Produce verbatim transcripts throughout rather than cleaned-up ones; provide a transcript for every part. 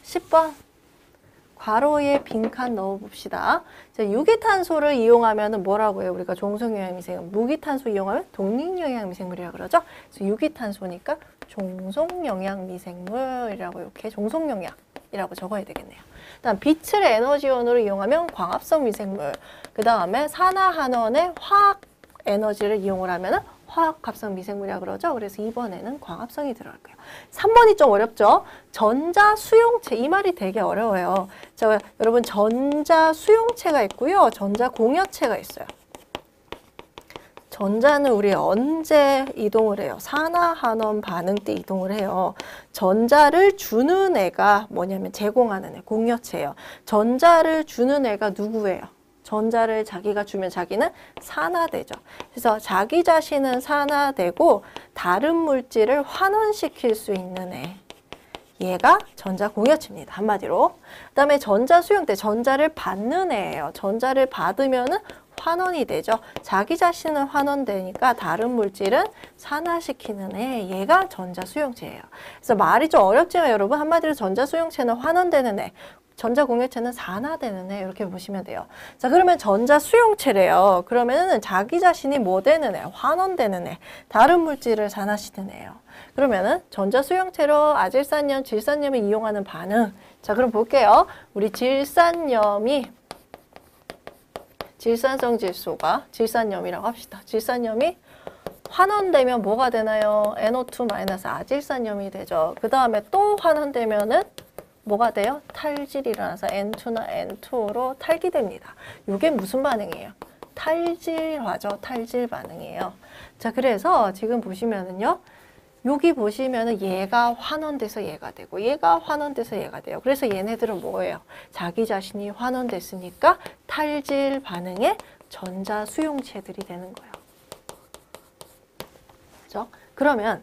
십 번 괄호에 빈칸 넣어봅시다. 자, 유기탄소를 이용하면 뭐라고 해요? 우리가 종속영양미생물. 무기탄소 이용하면 독립영양미생물이라고 그러죠. 그래서 유기탄소니까 종속영양미생물이라고 이렇게 종속영양이라고 적어야 되겠네요. 그다음 빛을 에너지원으로 이용하면 광합성 미생물. 그 다음에 산화한원의 화학 에너지를 이용을 하면 화학합성 미생물이라고 그러죠. 그래서 이 번에는 광합성이 들어갈 거예요. 삼 번이 좀 어렵죠. 전자수용체. 이 말이 되게 어려워요. 자, 여러분 전자수용체가 있고요. 전자공여체가 있어요. 전자는 우리 언제 이동을 해요? 산화한원 반응 때 이동을 해요. 전자를 주는 애가 뭐냐면 제공하는 애, 공여체예요. 전자를 주는 애가 누구예요? 전자를 자기가 주면 자기는 산화되죠. 그래서 자기 자신은 산화되고 다른 물질을 환원시킬 수 있는 애. 얘가 전자공여체입니다. 한마디로. 그 다음에 전자수용체, 전자를 받는 애예요. 전자를 받으면은 환원이 되죠. 자기 자신은 환원되니까 다른 물질은 산화시키는 애. 얘가 전자수용체예요. 그래서 말이 좀 어렵지만 여러분 한마디로 전자수용체는 환원되는 애. 전자공여체는 산화되는 애 이렇게 보시면 돼요. 자, 그러면 전자수용체래요. 그러면은 자기 자신이 뭐 되는 애? 환원되는 애. 다른 물질을 산화시키는 애예요. 그러면은 전자수용체로 아질산염, 질산염을 이용하는 반응. 자, 그럼 볼게요. 우리 질산염이 질산성 질소가 질산염이라고 합시다. 질산염이 환원되면 뭐가 되나요? 엔 오 투 마이너스 아질산염이 되죠. 그 다음에 또 환원되면은 뭐가 돼요? 탈질이 일어나서 엔 투나 엔 투로 탈기됩니다. 이게 무슨 반응이에요? 탈질화죠. 탈질 반응이에요. 자, 그래서 지금 보시면은요. 여기 보시면은 얘가 환원돼서 얘가 되고 얘가 환원돼서 얘가 돼요. 그래서 얘네들은 뭐예요? 자기 자신이 환원됐으니까 탈질 반응의 전자 수용체들이 되는 거예요. 그죠? 그러면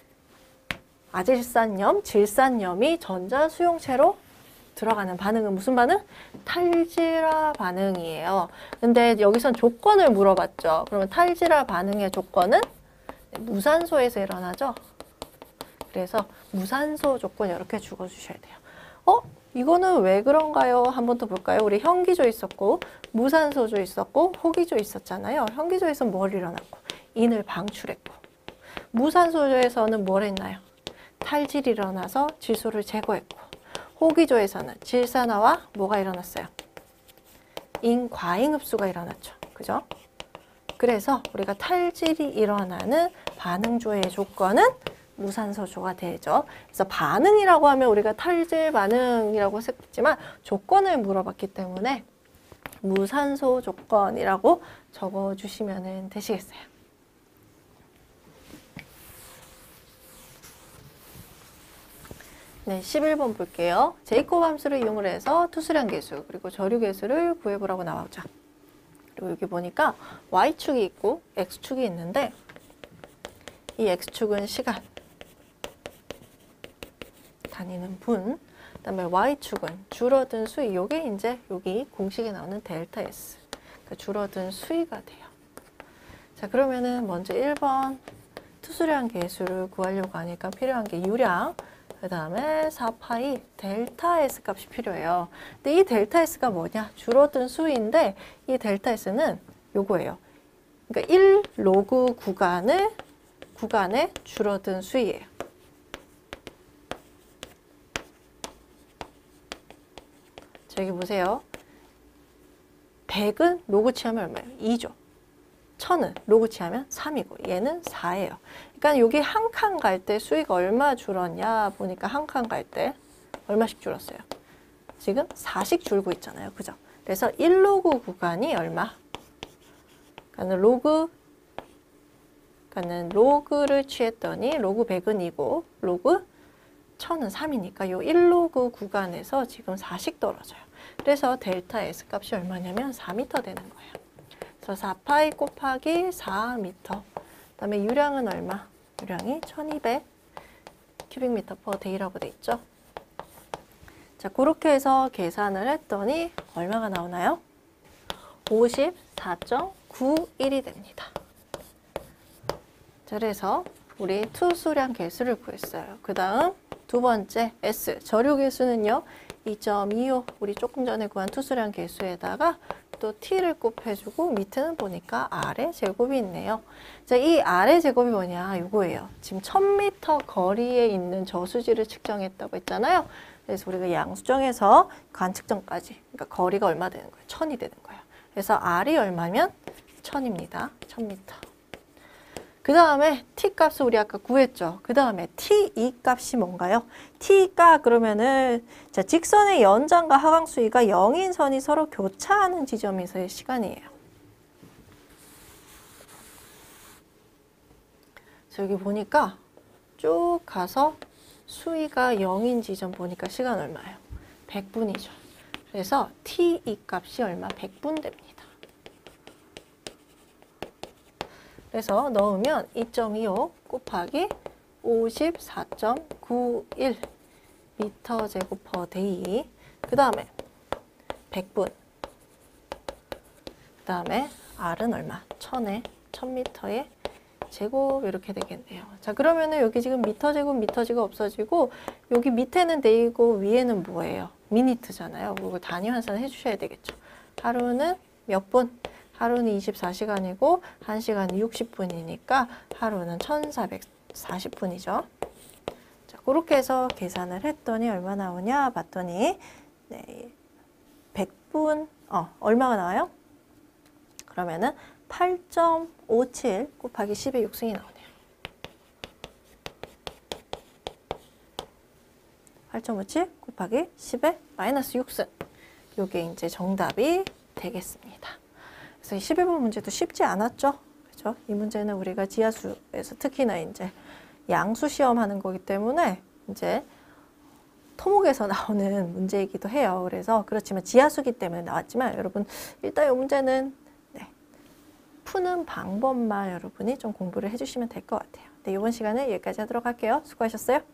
아질산염, 질산염이 전자 수용체로 들어가는 반응은 무슨 반응? 탈질화 반응이에요. 근데 여기선 조건을 물어봤죠. 그러면 탈질화 반응의 조건은 무산소에서 일어나죠. 그래서 무산소 조건 이렇게 적어주셔야 돼요. 어? 이거는 왜 그런가요? 한 번 더 볼까요? 우리 현기조 있었고 무산소조 있었고 호기조 있었잖아요. 현기조에서는 뭘 일어났고? 인을 방출했고 무산소조에서는 뭘 했나요? 탈질이 일어나서 질소를 제거했고 호기조에서는 질산화와 뭐가 일어났어요? 인과잉 흡수가 일어났죠. 그죠? 그래서 우리가 탈질이 일어나는 반응조의 조건은 무산소조가 되죠. 그래서 반응이라고 하면 우리가 탈질 반응이라고 했지만 조건을 물어봤기 때문에 무산소 조건이라고 적어주시면 되시겠어요. 네, 십일 번 볼게요. 제이콥 함수를 이용을 해서 투수량 계수 그리고 저류 계수를 구해보라고 나오죠. 그리고 여기 보니까 와이축이 있고 엑스축이 있는데 이 엑스축은 시간, 다니는 분, 그 다음에 와이축은 줄어든 수위. 요게 이제 여기 공식에 나오는 델타 S. 그러니까 줄어든 수위가 돼요. 자, 그러면은 먼저 일 번 투수량 계수를 구하려고 하니까 필요한 게 유량, 그 다음에 사 파이 델타 S 값이 필요해요. 근데 이 델타 S가 뭐냐? 줄어든 수위인데 이 델타 S는 요거예요. 그러니까 일 로그 구간을 구간에 줄어든 수위예요. 자, 여기 보세요. 백은 로그 취하면 얼마예요? 이죠. 천은 로그 취하면 삼이고 얘는 사예요. 그러니까 여기 한 칸 갈 때 수위가 얼마 줄었냐 보니까 한 칸 갈 때 얼마씩 줄었어요? 지금 사씩 줄고 있잖아요. 그죠? 그래서 일 로그 구간이 얼마? 그러니까 로그 그러니까 로그를 취했더니 로그 백은 이고 로그 천은 삼이니까 요 일 로그 구간에서 지금 사씩 떨어져요. 그래서 델타 S 값이 얼마냐면 사 미터 되는 거예요. 그래서 사 파이 곱하기 사 미터. 그 다음에 유량은 얼마? 유량이 천이백 큐빅미터 퍼 데이라고 돼 있죠. 자, 그렇게 해서 계산을 했더니 얼마가 나오나요? 오십사 점 구일이 됩니다. 자, 그래서 우리 투수량 개수를 구했어요. 그 다음 두 번째 S, 저류 개수는요. 이 점 이오, 우리 조금 전에 구한 투수량 개수에다가 또 t를 곱해주고 밑에는 보니까 R의 제곱이 있네요. 자, 이 R의 제곱이 뭐냐? 이거예요. 지금 천 미터 거리에 있는 저수지를 측정했다고 했잖아요. 그래서 우리가 양수정에서 관측점까지, 그러니까 거리가 얼마 되는 거예요? 천이 되는 거예요. 그래서 R이 얼마면 천입니다. 천 미터. 그 다음에 t 값을 우리 아까 구했죠. 그 다음에 t 이 값이 뭔가요? t가 그러면은 자, 직선의 연장과 하강 수위가 영인 선이 서로 교차하는 지점에서의 시간이에요. 여기 보니까 쭉 가서 수위가 영인 지점 보니까 시간 얼마예요? 백 분이죠. 그래서 t 이 값이 얼마? 백 분 됩니다. 그래서 넣으면 이 점 이오 곱하기 오십사 점 구일 미터 제곱 퍼 데이. 그 다음에 백 분. 그 다음에 R은 얼마? 천에 천 미터에 제곱 이렇게 되겠네요. 자, 그러면은 여기 지금 미터 제곱 미터 제곱 없어지고 여기 밑에는 데이고 위에는 뭐예요? 미니트잖아요. 그걸 단위 환산 해주셔야 되겠죠. 하루는 몇 분? 하루는 이십사 시간이고 한 시간이 육십 분이니까 하루는 천사백사십 분이죠. 자, 그렇게 해서 계산을 했더니 얼마 나오냐 봤더니 네, 백 분, 어, 얼마가 나와요? 그러면은 팔 점 오칠 곱하기 십의 육 승이 나오네요. 팔 점 오칠 곱하기 십의 마이너스 육 승. 요게 이제 정답이 되겠습니다. 그래서 이 십일 번 문제도 쉽지 않았죠? 그죠? 이 문제는 우리가 지하수에서 특히나 이제 양수 시험 하는 거기 때문에 이제 토목에서 나오는 문제이기도 해요. 그래서 그렇지만 지하수기 때문에 나왔지만 여러분 일단 이 문제는 네, 푸는 방법만 여러분이 좀 공부를 해주시면 될 것 같아요. 네, 이번 시간은 여기까지 하도록 할게요. 수고하셨어요.